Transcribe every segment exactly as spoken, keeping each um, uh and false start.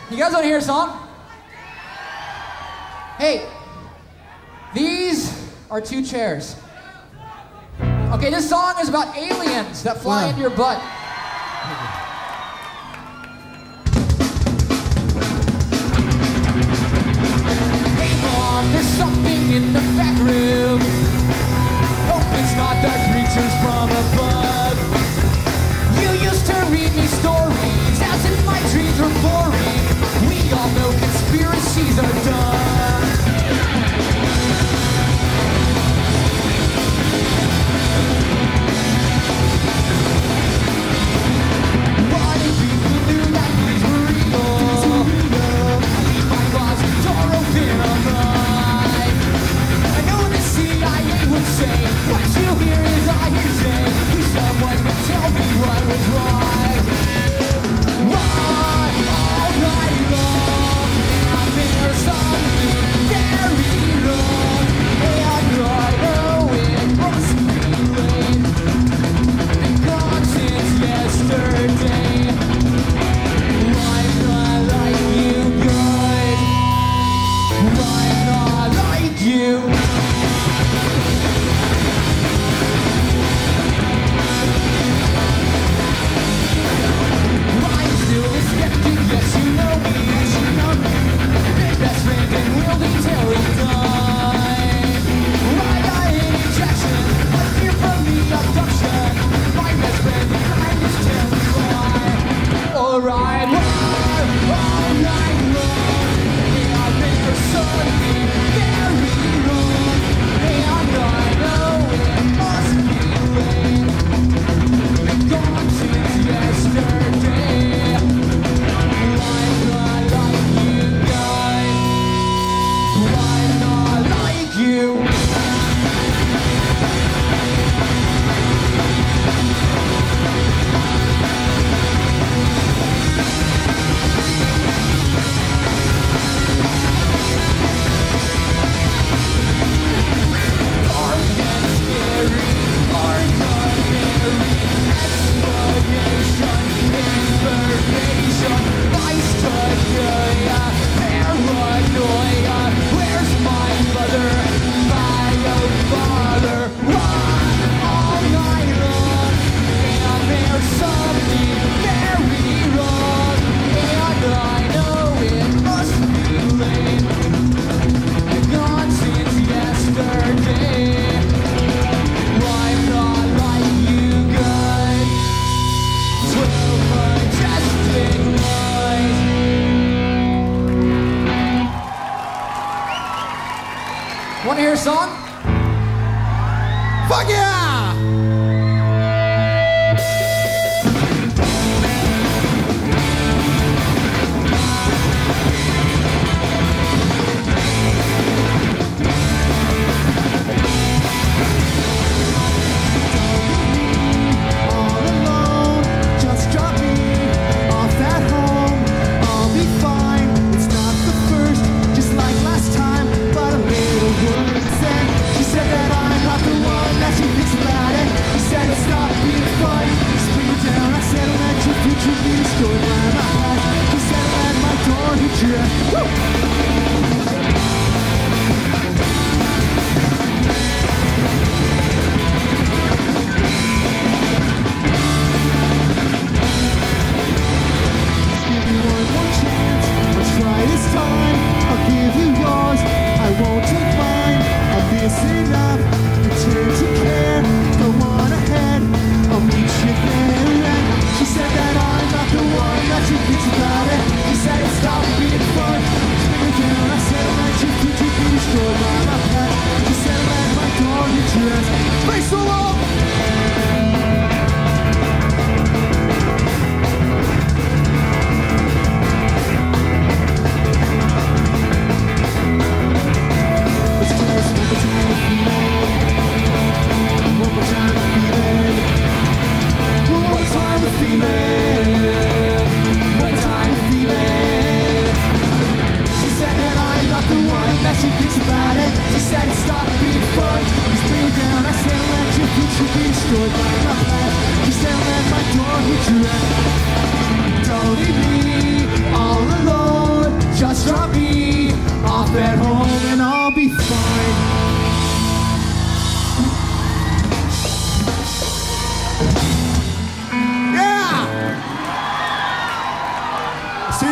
You guys want to hear a song? Hey, these are two chairs. Okay, this song is about aliens that fly Yeah. into your butt. Hey mom, there's something in the back room. Hope it's not the creatures from above. You used to read me stories as if my dreams were boring. We all know conspiracies are dumb. Why did people do that? These were real. I leave my closet door open all night. I know the C I A would say, what you hear is I hear say. Wish someone would tell me what was right. Why all night long? And there's something very wrong. And I know it must be late. Been gone since yesterday. I'm not like you guys. I'm not like you. I'm still a skeptic, yes you know me, yes you know me. Best friend and will be till he dies. I got an injection, a fear from the abduction. My best friend behind is tell me why. Alright, all night long. Yeah, there's something very wrong. And I know it must be late. Been gone since yesterday. I'm not like you guys. I'm not like you. Dark and scary, ordinary explanation, information, vice paranoia, paranoia. Where's my mother, my own father? Why all night long? And there's something very wrong. And I know it must be late. Been gone since yesterday. I'm not like you guys. Twelve majestic lies. Wanna hear a song? Fuck yeah! All alone, just drop me off at home. I'll be fine. It's not the first, just like last time, but a little worse. And she said that I'm not the one that she thinks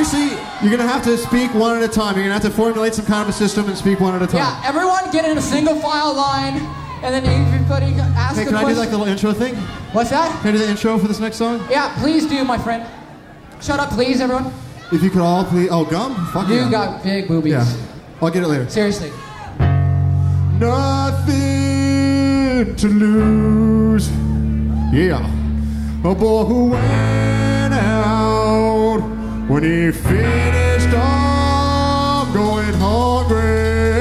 seriously, you're gonna have to speak one at a time. You're gonna have to formulate some kind of a system and speak one at a time. Yeah, everyone get in a single file line, and then everybody ask Hey, a can I question. do like the little intro thing? What's that? Can I do the intro for this next song? Yeah, please do, my friend. Shut up, please, everyone. If you could all please. Oh, gum? Fuck You yeah. got big boobies. Yeah. I'll get it later. Seriously. Nothing to lose. Yeah. A boy who went out when he finished up going hungry.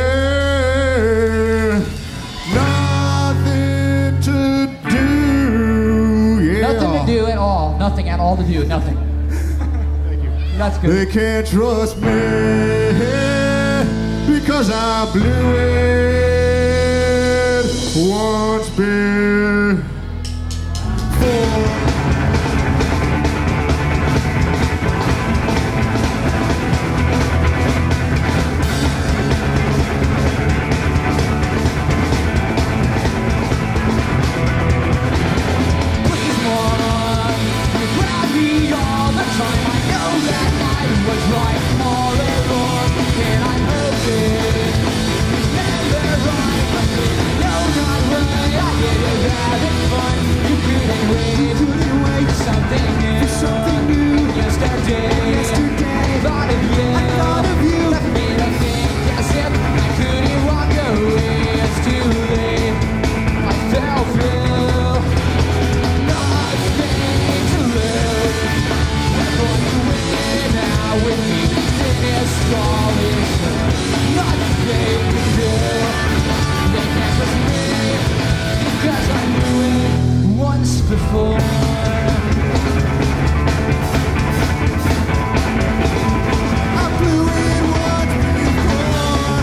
Nothing to do. Yeah. Nothing to do at all. Nothing at all to do. Nothing. Thank you. That's good. They can't trust me because I blew it once before. Please, Lord, you grab me all the time. I know that I was right all along, and I hope it was never right. But no, not right. I did it having fun. You couldn't wait, you couldn't wait for something new, for something new. Yesterday, yesterday, I thought of you, I thought of you. Left me to think as if I couldn't walk away. It's too late. I fell through. Nothing to lose. We're going to win now with me. Finish all this stuff. Nothing to do. They can't trust me because I knew it once before. I blew it once before.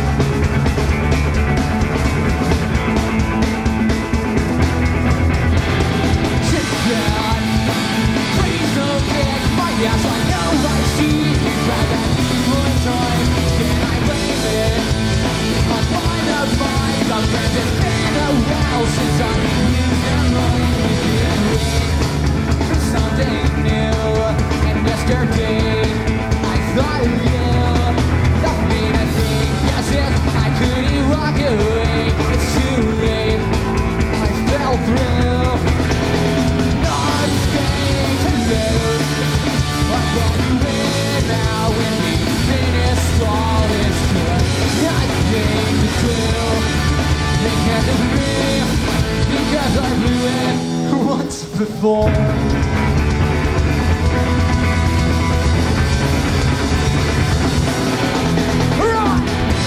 Sit down. Please don't kick my ass. I know I see you grab that evil toy. Can I blame it on mine of mine? I'm friends. It's been a while since I've used their mind. We couldn't wait for something new. And yesterday, I thought of you. Left me to think as if I couldn't walk away. It's too late. I fell through. Nothing to lose. I'm going to win now when we finish all this good. Nothing to do. They can't agree because I blew it once before. Right.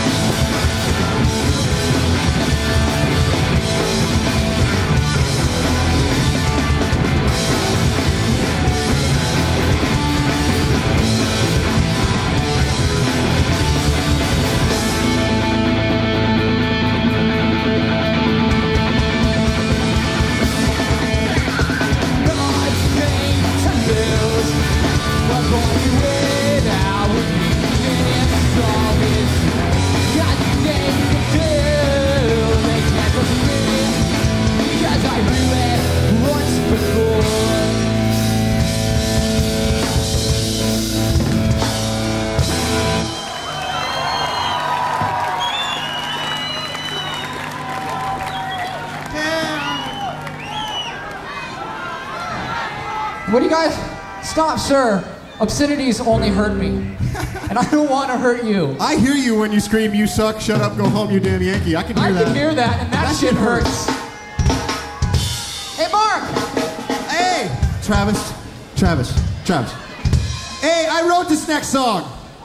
What do you guys? Stop, sir. Obscenities only hurt me. And I don't want to hurt you. I hear you when you scream, "You suck, shut up, go home, you damn Yankee." I can hear I that. can hear that, and that, That shit shit hurts. Hey, Mark! Hey, Travis, Travis, Travis. Hey, I wrote this next song.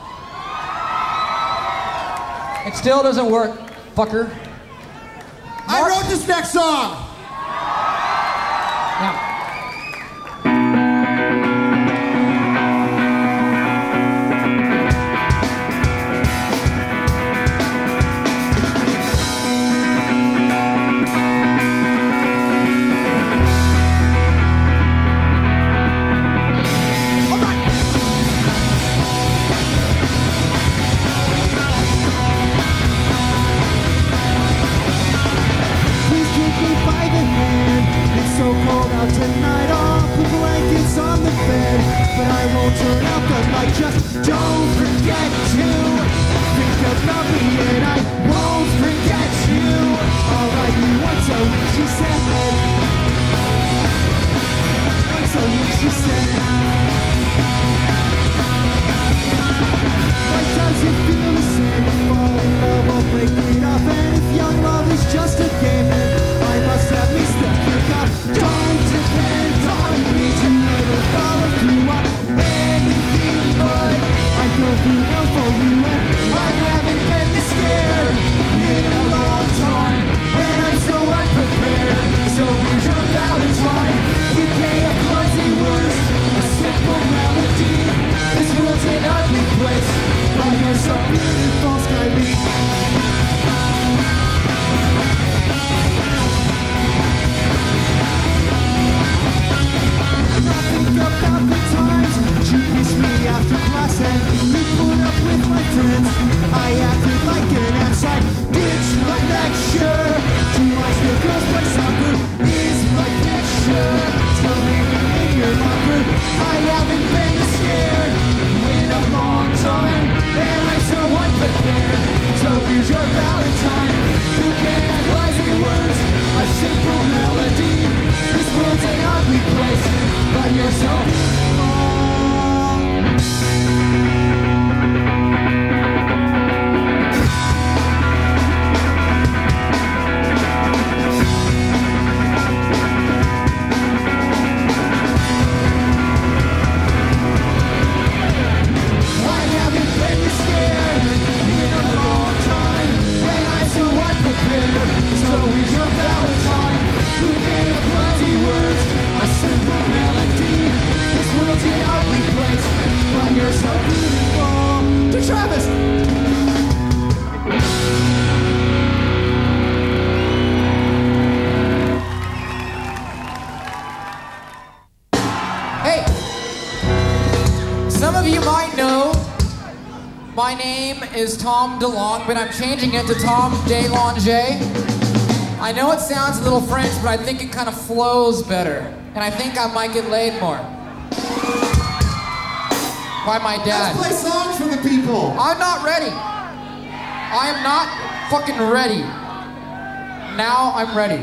It still doesn't work, fucker. I Mark- wrote this next song. Yeah. Please keep me fighting. Just don't forget to think about me, and I won't forget you. I'll write you once a week, she said. Once a week, she said. Why does it feel the same? Fall in love or break it up, and if young love is just a game, then I must at least pick up. Don't depend on me to never follow through on anything, but I don't feel for you, and I haven't been this scared in a long time, and I'm so unprepared. So here's your Valentine. You can't have clumsy words, a simple melody. This world's an ugly place, but you're so beautiful, Skyly. About the times you kissed me after class and we put up with my friends. I acted like an outside bitch, my lecture. To watch the girls play soccer is my picture. Still living in your locker. I haven't been scared in a long time, and I'm so unprepared. So here's your Valentine. You can't have lazy words, a simple melody. This world's an ugly place, but you're so is Tom DeLonge, but I'm changing it to Tom DeLonge. I know it sounds a little French, but I think it kind of flows better. And I think I might get laid more. By my dad. Let's play songs for the people. I'm not ready. I am not fucking ready. Now I'm ready.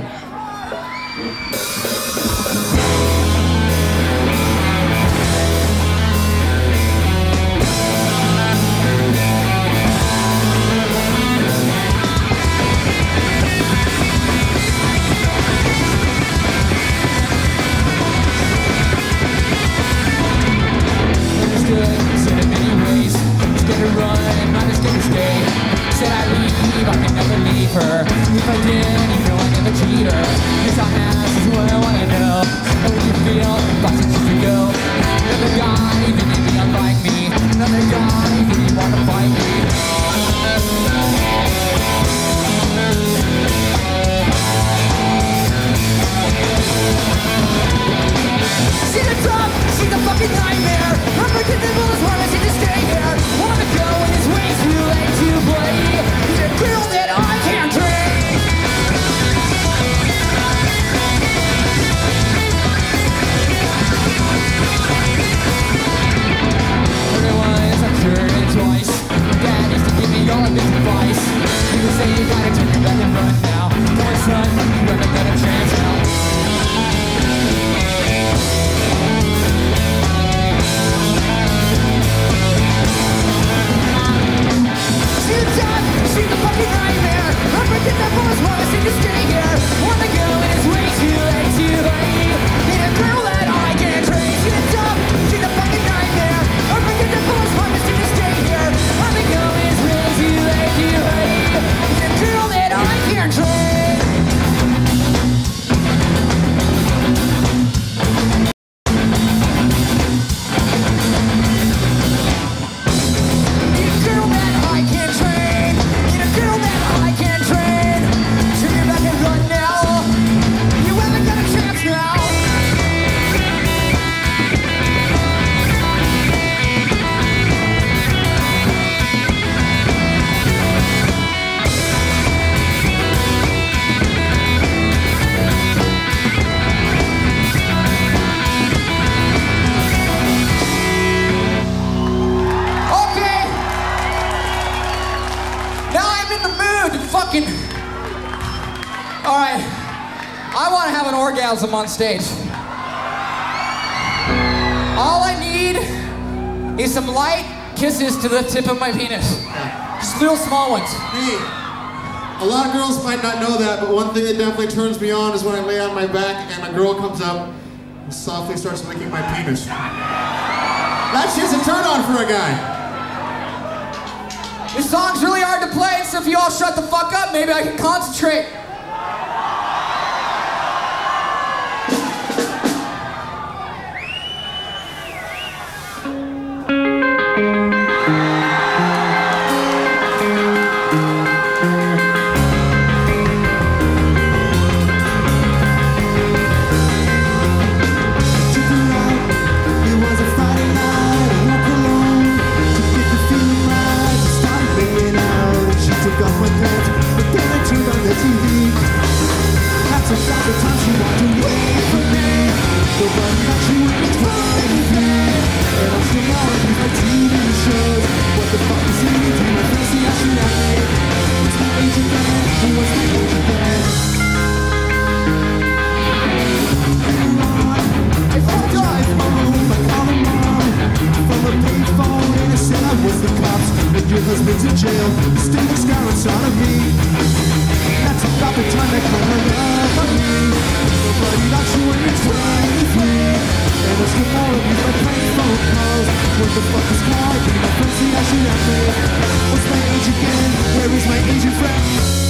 Said I leave, I can never leave her. If I did, you know I never cheat her. Yes, I ask is what I wanna know. How do you feel about six years ago? Another guy, even if he unlike me. Another guy, even if he wanna fight me. She's a drop, she's a fucking nightmare. Unpredictable as hard as she just stay here. Wanna go and it's way too late to play. She's a girl that I can't drink. Otherwise, I'm sure it's twice. Dad used to give me all of his advice. He would say you gotta turn your back and run now. Boy, son, you haven't got a chance now. orgasm on stage. All I need is some light kisses to the tip of my penis. Just little small ones. Hey, a lot of girls might not know that, but one thing that definitely turns me on is when I lay on my back and a girl comes up and softly starts licking my penis. That shit's a turn on for a guy. This song's really hard to play, so if you all shut the fuck up, maybe I can concentrate. Your husband's in jail, still a scar inside of me. That's about the time that come enough of me. Nobody likes you when you're twenty-three. And there's no more of you like prank phone calls. What the fuck is called? Be my friend, see I should have me. What's my age again? Where is my Asian friend?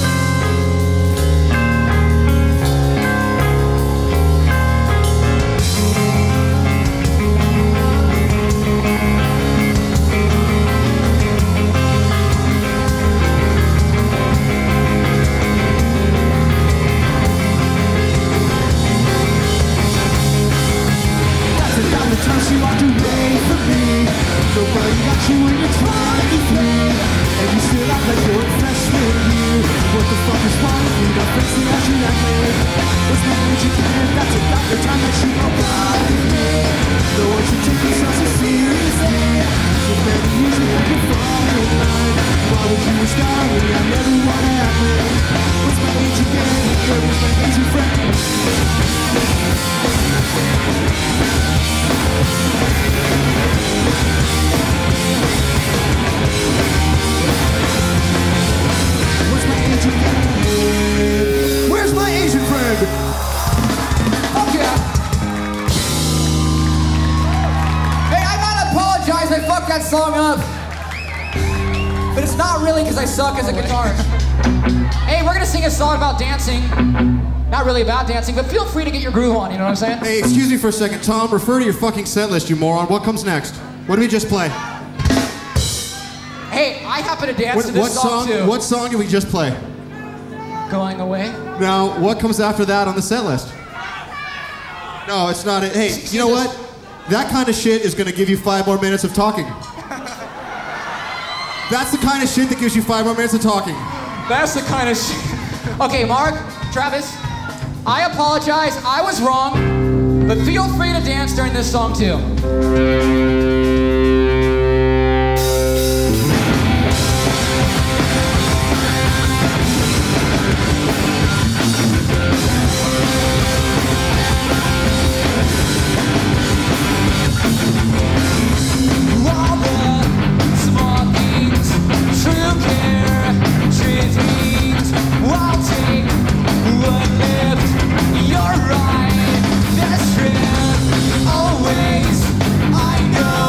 She walked away from me. Nobody got you when you're twenty-three. And you still act like you're in freshman year. What the fuck is wrong with me? The first thing I should have made was my age again. That's about the time that she broke up with me. No one should take themselves so seriously. So many years you had your phone in line. Why would you wish that me? I never wanna happen. What's my age again? Where was my Asian friend? Where's my Asian friend? Where's my Asian friend? Fuck yeah. Hey, I gotta apologize, I fucked that song up. But it's not really because I suck as a guitarist. Hey, we're gonna sing a song about dancing. Not really about dancing, but feel free to get your groove on, you know what I'm saying? Hey, excuse me for a second. Tom, refer to your fucking set list, you moron. What comes next? What do we just play? Hey, I happen to dance What, to this what song, song? too. What song did we just play? Going away? Now, what comes after that on the set list? No, it's not it. Hey, you know what? That kind of shit is gonna give you five more minutes of talking. That's the kind of shit that gives you five more minutes of talking. That's the kind of shit. Okay, Mark, Travis, I apologize. I was wrong, but feel free to dance during this song too. All the small things, true care, true things, I'll take what left. You're right, best friend, always. I know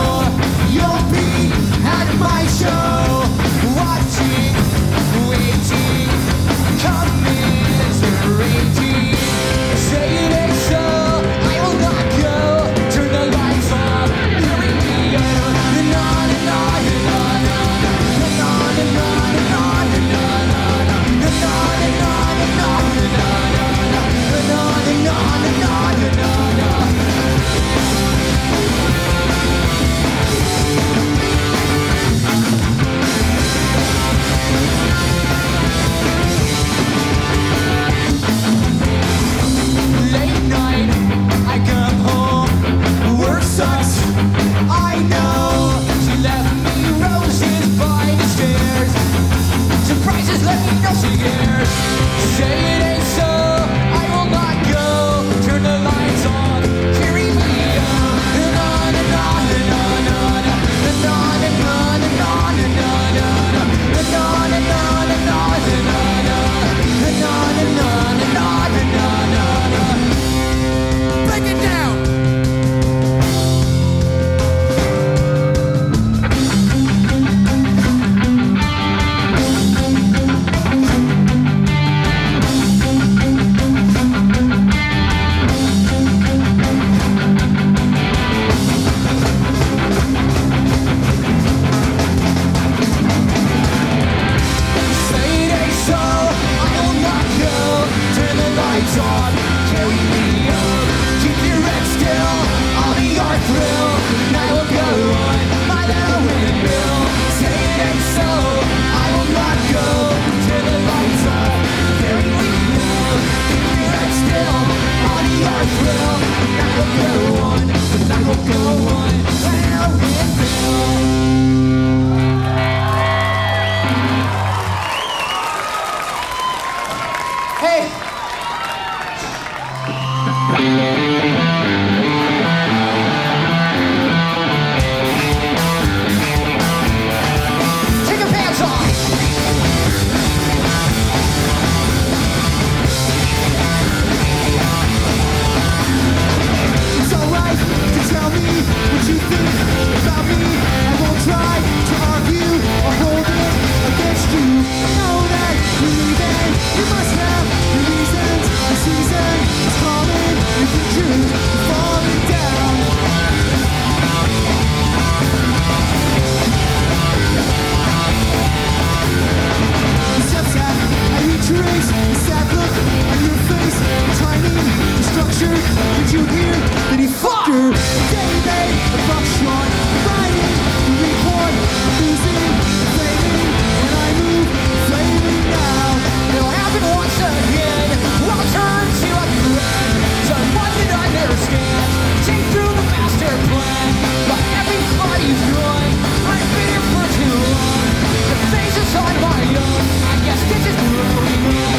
the buckshot, riding, the report, losing, flaming, and I move, flaming now. It'll happen once again. I'll turn to a friend. Someone that I understand. Take through the master plan. But everybody's good. I've been here for too long. The face is on my own. I guess this is growing up.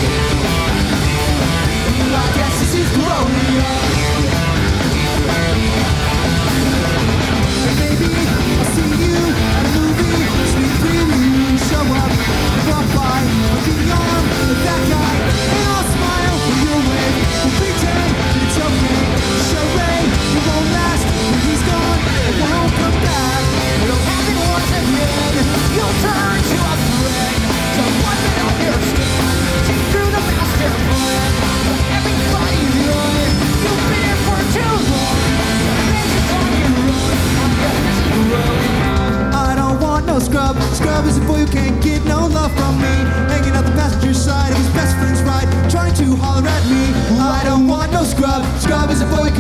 I guess this is growing up. And maybe I'll see you at a movie, sneak preview, show up, walk by, I'll be on with that guy, and I'll smile when you're away, we'll pretend that it's okay, charade, it won't last, when he's gone, it won't come back. It'll happen once again. You'll turn to a friend. Someone that understands. Take through the master plan. But everybody's good. You've been here for too long. This is on your own. I guess this is growing up. I don't want no scrub, scrub is a boy who can't get no love from me, hanging out the passenger side of his best friend's ride, trying to holler at me. I don't want no scrub, scrub is a boy who